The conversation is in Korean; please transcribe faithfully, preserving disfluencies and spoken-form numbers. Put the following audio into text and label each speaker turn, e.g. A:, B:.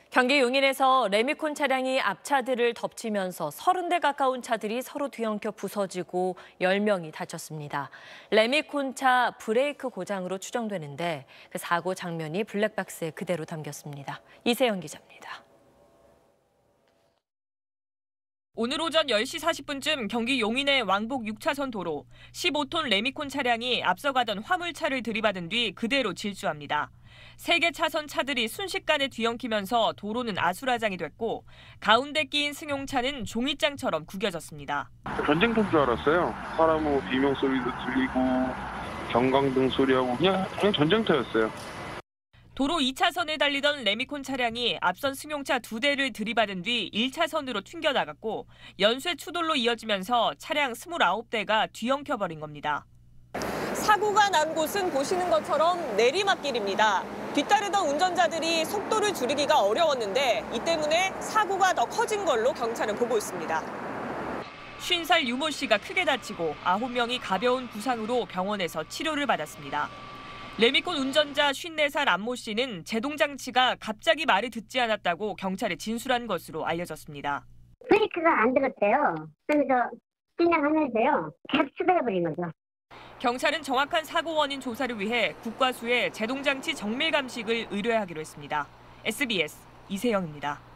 A: 경기 용인에서 레미콘 차량이 앞차들을 덮치면서 서른 대 가까운 차들이 서로 뒤엉켜 부서지고 열 명이 다쳤습니다. 레미콘 차 브레이크 고장으로 추정되는데 그 사고 장면이 블랙박스에 그대로 담겼습니다. 이세영 기자입니다.
B: 오늘 오전 열 시 사십 분쯤 경기 용인의 왕복 육 차선 도로 십오 톤 레미콘 차량이 앞서가던 화물차를 들이받은 뒤 그대로 질주합니다. 세 개 차선 차들이 순식간에 뒤엉키면서 도로는 아수라장이 됐고 가운데 끼인 승용차는 종이장처럼 구겨졌습니다.
C: 전쟁터인 줄 알았어요. 사람 뭐 비명 소리도 들리고 경광등 소리하고 그냥, 그냥 전쟁터였어요.
B: 도로 이 차선에 달리던 레미콘 차량이 앞선 승용차 두 대를 들이받은 뒤 일 차선으로 튕겨나갔고 연쇄 추돌로 이어지면서 차량 스물아홉 대가 뒤엉켜버린 겁니다.
D: 사고가 난 곳은 보시는 것처럼 내리막길입니다. 뒤따르던 운전자들이 속도를 줄이기가 어려웠는데 이 때문에 사고가 더 커진 걸로 경찰은 보고 있습니다.
B: 쉰 살 유모 씨가 크게 다치고 아홉 명이 가벼운 부상으로 병원에서 치료를 받았습니다. 레미콘 운전자 쉰네 살 안모 씨는 제동장치가 갑자기 말을 듣지 않았다고 경찰에 진술한 것으로 알려졌습니다.
E: 브레이크가 안 들었대요. 그래서 진행하면서요. 계속 추돌해버린 거죠.
B: 경찰은 정확한 사고 원인 조사를 위해 국과수에 제동장치 정밀 감식을 의뢰하기로 했습니다. 에스비에스 이세영입니다.